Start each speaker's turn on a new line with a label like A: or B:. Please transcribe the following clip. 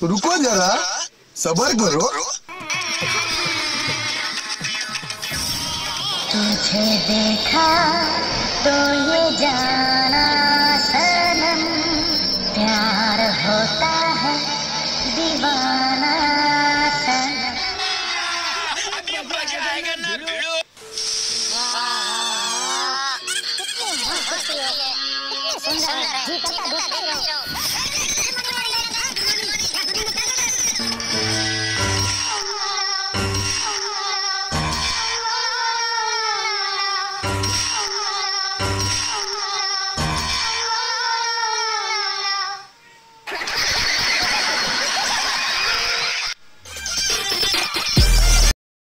A: रुको जरा, सब्र करो।
B: तुझे देखा तो ये जाना सनम, प्यार होता है दीवाना।